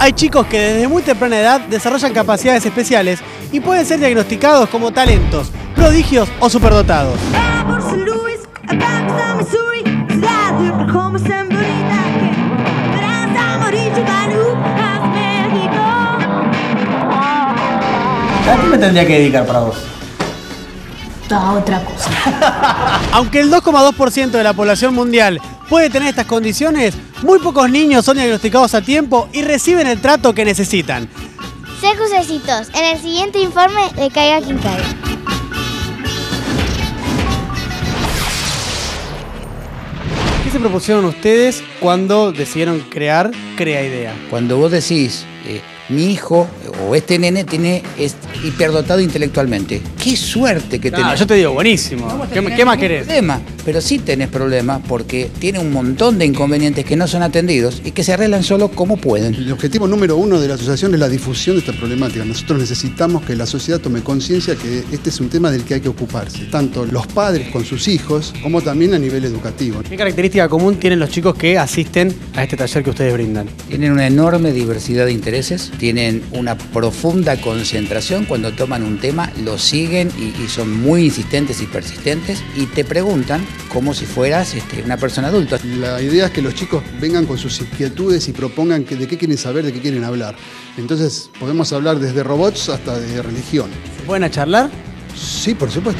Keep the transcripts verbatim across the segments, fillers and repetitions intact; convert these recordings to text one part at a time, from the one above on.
Hay chicos que desde muy temprana edad desarrollan capacidades especiales y pueden ser diagnosticados como talentos, prodigios o superdotados. ¿A qué me tendría que dedicar para vos? A otra cosa. Aunque el dos coma dos por ciento de la población mundial puede tener estas condiciones, muy pocos niños son diagnosticados a tiempo y reciben el trato que necesitan. Secos éxitos. En el siguiente informe de Caiga quien caiga. ¿Qué se propusieron ustedes cuando decidieron crear Crea Idea? Cuando vos decís, eh, mi hijo o este nene tiene, es hiperdotado intelectualmente, qué suerte que tenés. No, yo te digo, buenísimo. No, ¿Qué, ¿qué más querés? Problema, pero sí tenés problemas porque tiene un montón de inconvenientes que no son atendidos y que se arreglan solo como pueden. El objetivo número uno de la asociación es la difusión de esta problemática. Nosotros necesitamos que la sociedad tome conciencia que este es un tema del que hay que ocuparse, tanto los padres con sus hijos como también a nivel educativo. ¿Qué característica común tienen los chicos que asisten a este taller que ustedes brindan? Tienen una enorme diversidad de intereses, tienen una profunda concentración cuando toman un tema, lo siguen y, y son muy insistentes y persistentes y te preguntan como si fueras este, una persona adulta. La idea es que los chicos vengan con sus inquietudes y propongan que, de qué quieren saber, de qué quieren hablar. Entonces podemos hablar desde robots hasta de religión. ¿Se pueden a charlar? Sí, por supuesto.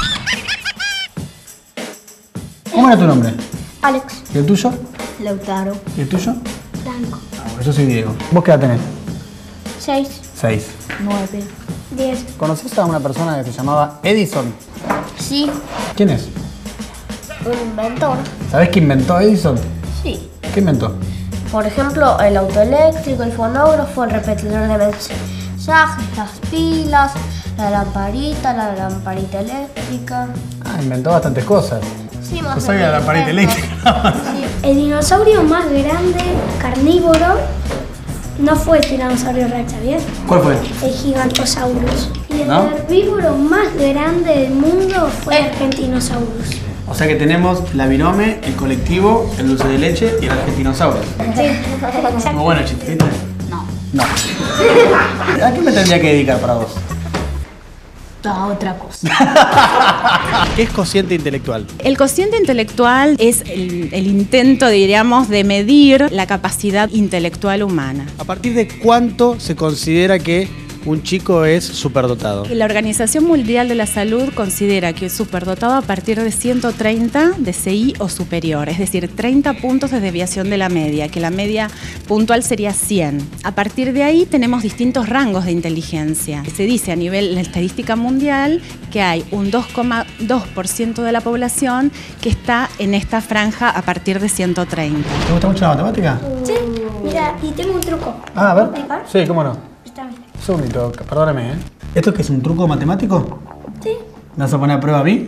¿Cómo era tu nombre? Alex. ¿Y el tuyo? Lautaro. ¿Y el tuyo? Blanco. Ah, bueno, yo soy Diego. ¿Vos qué edad tenés? Seis. Seis. Nueve. Diez. ¿Conocés a una persona que se llamaba Edison? Sí. ¿Quién es? Un inventor. ¿Sabés qué inventó Edison? Sí. ¿Qué inventó? Por ejemplo, el auto eléctrico, el fonógrafo, el repetidor de mensajes, las pilas, la lamparita, la lamparita eléctrica. Ah, inventó bastantes cosas. Sí, más Yo sabía la lamparita eléctrica. Sí. El dinosaurio más grande, carnívoro, no fue el tiranosaurio Rex, ¿sabías? ¿Cuál fue? El Gigantosaurus. Y el ¿No? herbívoro más grande del mundo fue el Argentinosaurus. O sea que tenemos la virome, el colectivo, el dulce de leche y el argentinosaurio. Sí. Muy bueno el chiste, ¿viste? No. No. ¿A qué me tendría que dedicar para vos? A otra cosa. ¿Qué es cociente intelectual? El cociente intelectual es el, el intento, diríamos, de medir la capacidad intelectual humana. ¿A partir de cuánto se considera que un chico es superdotado? La Organización Mundial de la Salud considera que es superdotado a partir de ciento treinta de C I o superior, es decir, treinta puntos de desviación de la media, que la media puntual sería cien. A partir de ahí tenemos distintos rangos de inteligencia. Se dice a nivel de la estadística mundial que hay un dos coma dos por ciento de la población que está en esta franja a partir de ciento treinta. ¿Te gusta mucho la matemática? Sí, mira, y tengo un truco. Ah, a ver. ¿Puedo explicar? Sí, cómo no. Está bien. Un segundito, perdóname, ¿eh? ¿Esto qué es un truco matemático? Sí. ¿Me vas a poner a prueba a mí?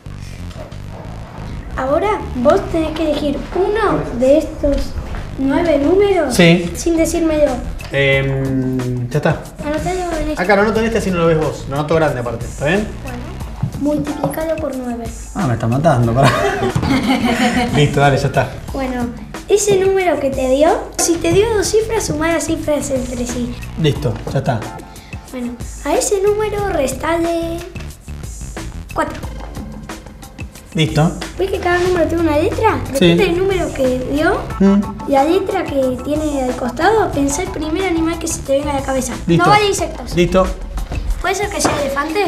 Ahora vos tenés que elegir uno de estos nueve números Sí. sin decirme yo. Eh, ya está. Anotalo en este. Acá lo anoto en este así no lo ves vos. Lo anoto grande aparte, ¿está bien? Bueno, multiplicado por nueve. Ah, me está matando, pará. Listo, dale, ya está. Bueno, ese número que te dio, si te dio dos cifras, sumá las cifras entre sí. Listo, ya está. Bueno, a ese número restale cuatro. Listo. ¿Ves que cada número tiene una letra? Sí. Depende del número que dio, Mm. la letra que tiene al costado, pensá el primer animal que se te venga a la cabeza. Listo. No vale insectos. Listo. ¿Puede ser que sea elefante?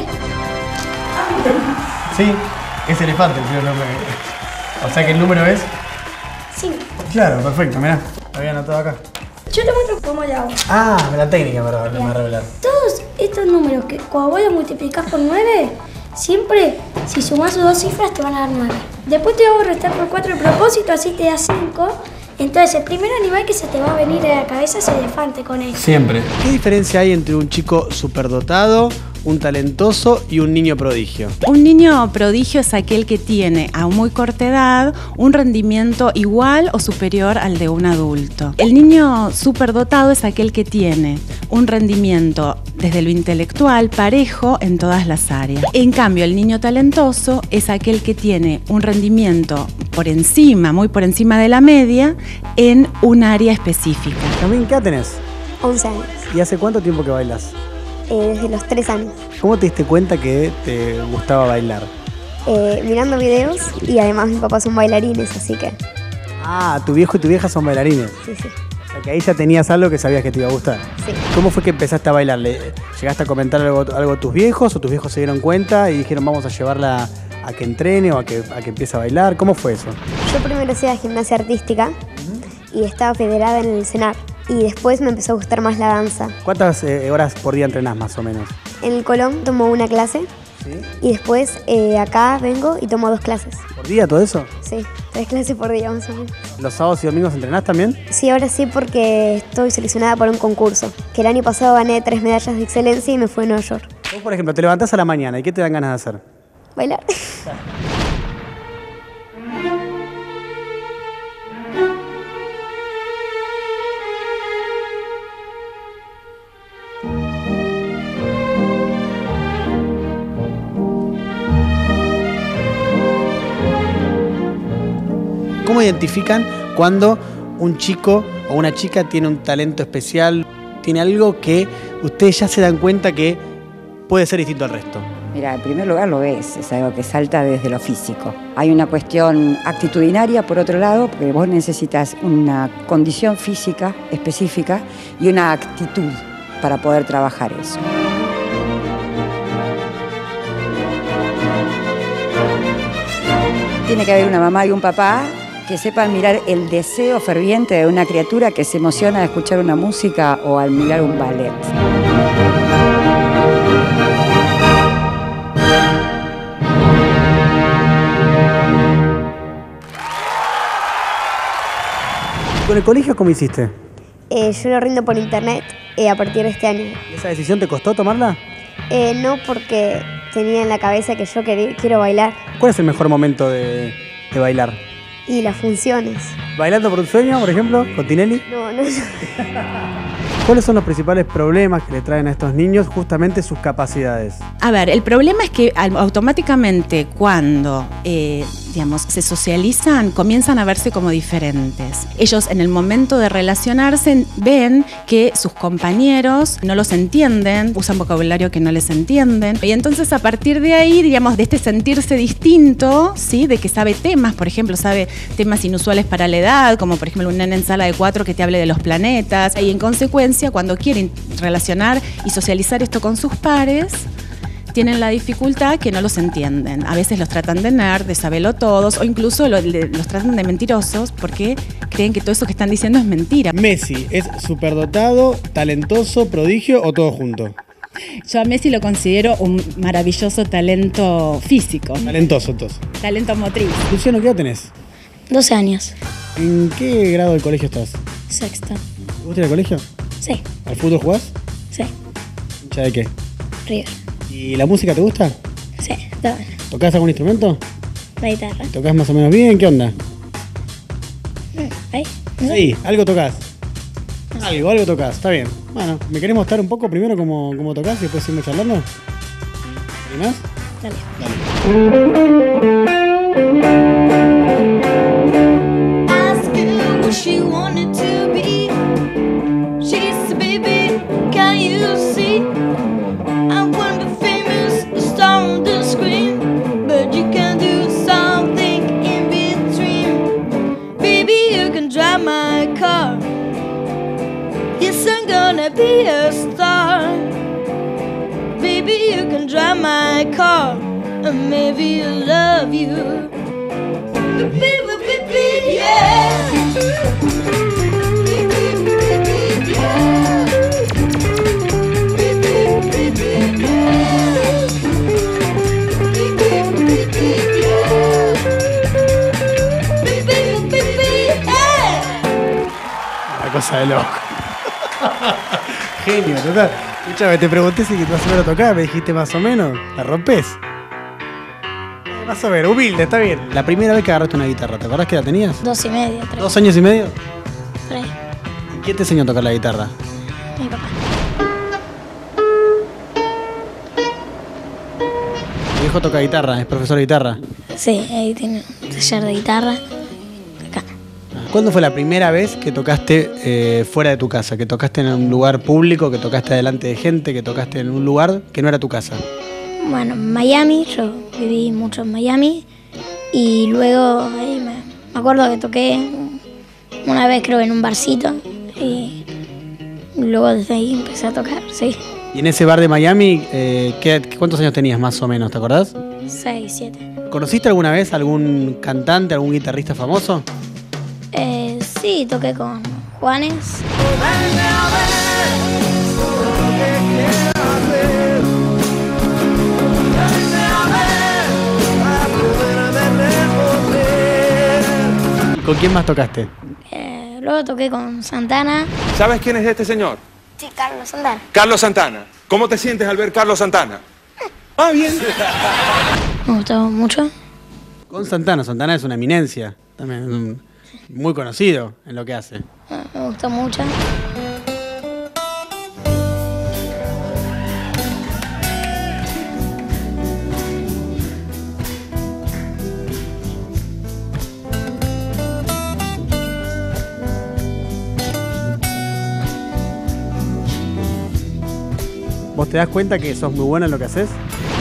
Sí, es elefante el primer nombre. O sea que el número es. Cinco. Claro, perfecto, mirá. Lo había anotado acá. Yo te muestro cómo lo hago. Ah, la técnica para me va a revelar. Todos estos números que cuando vos los multiplicás por nueve, siempre si sumás sus dos cifras te van a dar nueve. Después te hago restar por cuatro a propósito, así te da cinco. Entonces el primer animal que se te va a venir a la cabeza es el elefante con él. Siempre. ¿Qué diferencia hay entre un chico superdotado, un talentoso y un niño prodigio? Un niño prodigio es aquel que tiene a muy corta edad un rendimiento igual o superior al de un adulto. El niño superdotado es aquel que tiene un rendimiento desde lo intelectual parejo en todas las áreas. En cambio, el niño talentoso es aquel que tiene un rendimiento por encima, muy por encima de la media, en un área específica. También, ¿qué edad tenés? once años. ¿Y hace cuánto tiempo que bailas? Eh, desde los tres años. ¿Cómo te diste cuenta que te gustaba bailar? Eh, mirando videos y además mis papás son bailarines, así que... Ah, tu viejo y tu vieja son bailarines. Sí, sí. O sea, que ahí ya tenías algo que sabías que te iba a gustar. Sí. ¿Cómo fue que empezaste a bailar? ¿Llegaste a comentar algo, algo a tus viejos o tus viejos se dieron cuenta y dijeron vamos a llevarla a que entrene o a que, a que empiece a bailar? ¿Cómo fue eso? Yo primero hacía gimnasia artística uh-huh. y estaba federada en el CENAR. Y después me empezó a gustar más la danza. ¿Cuántas eh, horas por día entrenás más o menos? En el Colón tomo una clase. ¿Sí? Y después eh, acá vengo y tomo dos clases. ¿Por día todo eso? Sí, tres clases por día más o menos. ¿Los sábados y domingos entrenás también? Sí, ahora sí porque estoy seleccionada para un concurso. Que el año pasado gané tres medallas de excelencia y me fui a Nueva York. Vos, por ejemplo, te levantás a la mañana y ¿qué te dan ganas de hacer? Bailar. ¿Cómo identifican cuando un chico o una chica tiene un talento especial, tiene algo que ustedes ya se dan cuenta que puede ser distinto al resto? Mira, en primer lugar lo ves, es algo que salta desde lo físico. Hay una cuestión actitudinaria, por otro lado, porque vos necesitas una condición física específica y una actitud para poder trabajar eso. Tiene que haber una mamá y un papá que sepan mirar el deseo ferviente de una criatura que se emociona al escuchar una música o al mirar un ballet. ¿Con el colegio cómo hiciste? Eh, yo lo rindo por internet eh, a partir de este año. ¿Y esa decisión te costó tomarla? Eh, no, porque tenía en la cabeza que yo quería, quiero bailar. ¿Cuál es el mejor momento de, de bailar? Y las funciones. ¿Bailando por un sueño, por ejemplo, con Tinelli? No, no, no. ¿Cuáles son los principales problemas que le traen a estos niños justamente sus capacidades? A ver, el problema es que automáticamente cuando eh, digamos, se socializan, comienzan a verse como diferentes. Ellos en el momento de relacionarse ven que sus compañeros no los entienden, usan vocabulario que no les entienden. Y entonces a partir de ahí, digamos, de este sentirse distinto, ¿sí? De que sabe temas, por ejemplo, sabe temas inusuales para la edad, como por ejemplo un nene en sala de cuatro que te hable de los planetas. Y en consecuencia, cuando quieren relacionar y socializar esto con sus pares, tienen la dificultad que no los entienden. A veces los tratan de nerd, de sabelotodos, o incluso lo, le, los tratan de mentirosos porque creen que todo eso que están diciendo es mentira. ¿Messi es superdotado, talentoso, prodigio o todo junto? Yo a Messi lo considero un maravilloso talento físico. Talentoso, entonces. Talento motriz. Luciano, ¿qué edad tenés? doce años. ¿En qué grado del colegio estás? Sexto. ¿Te gusta ir al colegio? Sí. ¿Al fútbol jugás? Sí. ¿Hincha de qué? River. ¿Y la música te gusta? Sí, está bueno. ¿Tocás algún instrumento? La guitarra. ¿Tocás más o menos bien? ¿Qué onda? ¿Ahí? ¿No? Sí, algo tocás. Algo, algo tocás, está bien. Bueno, ¿me querés mostrar un poco primero cómo, cómo tocás y después seguimos charlando? ¿Y más? Dale. Dale. Be a star. Baby, you can drive my car, and maybe I'll love you. Baby, baby, yeah. Una cosa de loco. Genio, tocar. Escuchame, te pregunté si más o menos tocaba, me dijiste más o menos. ¿La rompes? Eh, vas a ver, humilde, está bien. La primera vez que agarraste una guitarra, ¿te acordás que la tenías? Dos y medio, tres. ¿Dos años y medio? Tres. ¿Y quién te enseñó a tocar la guitarra? Mi papá. Mi hijo toca guitarra, es profesor de guitarra. Sí, ahí tiene un taller de guitarra. Acá. ¿Cuándo fue la primera vez que tocaste eh, fuera de tu casa? Que tocaste en un lugar público, que tocaste delante de gente, que tocaste en un lugar que no era tu casa. Bueno, en Miami, yo viví mucho en Miami y luego ahí me, me acuerdo que toqué una vez creo en un barcito y luego desde ahí empecé a tocar, sí. Y en ese bar de Miami, eh, ¿qué, ¿cuántos años tenías más o menos, te acordás? Seis, siete. ¿Conociste alguna vez algún cantante, algún guitarrista famoso? Eh, sí, toqué con Juanes. ¿Con quién más tocaste? Eh, luego toqué con Santana. ¿Sabes quién es este señor? Sí, Carlos Santana. Carlos Santana. ¿Cómo te sientes al ver Carlos Santana? Ah, bien. Me gustó mucho. Con Santana. Santana es una eminencia. También es un, muy conocido en lo que hace. Me gustó mucho. ¿Vos te das cuenta que sos muy bueno en lo que haces?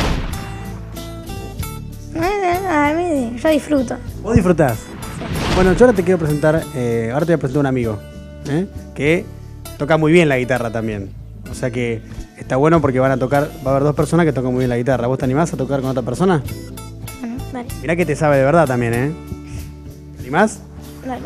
A mí yo disfruto. ¿Vos disfrutás? Sí. Bueno, yo ahora te quiero presentar, eh, ahora te voy a presentar a un amigo, ¿eh? que toca muy bien la guitarra también. O sea que está bueno porque van a tocar, va a haber dos personas que tocan muy bien la guitarra. ¿Vos te animás a tocar con otra persona? Bueno, dale. Mirá que te sabe de verdad también, ¿eh? ¿Te animás? Dale.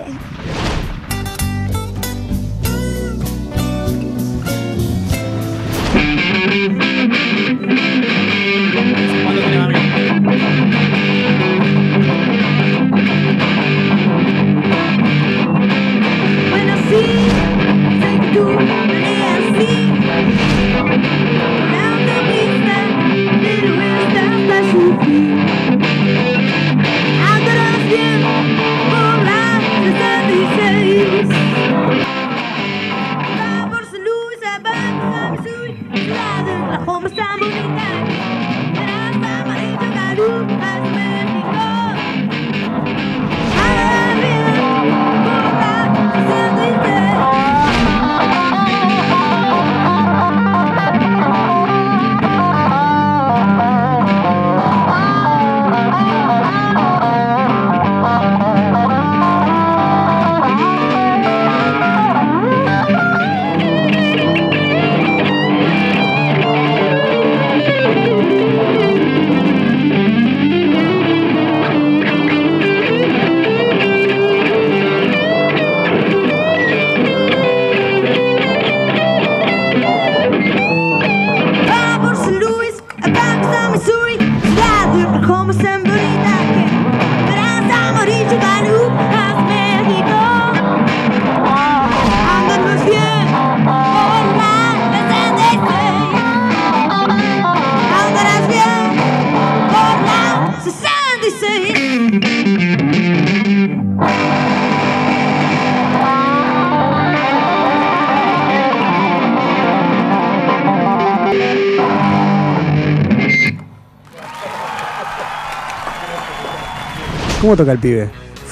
¿Cómo toca el pibe?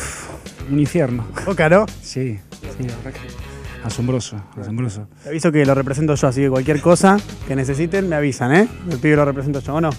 Un infierno. ¿Toca, no? Sí, sí, la verdad que asombroso, asombroso. Te aviso que lo represento yo, así que cualquier cosa que necesiten me avisan, ¿eh? El pibe lo represento yo, ¿o no?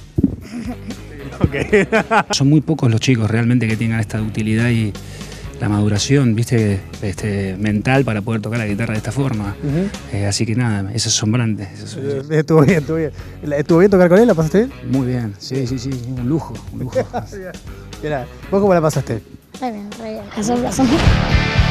Okay. Son muy pocos los chicos realmente que tengan esta utilidad y la maduración, viste, este, mental para poder tocar la guitarra de esta forma. Uh-huh. eh, así que nada, es asombrante. Es asombrante. Estuvo bien, estuvo bien. ¿Estuvo bien tocar con él? ¿La pasaste bien? Muy bien, sí, sí, sí, un lujo, un lujo. Mira, ¿vos cómo la pasaste? Re bien, re bien. Asombroso.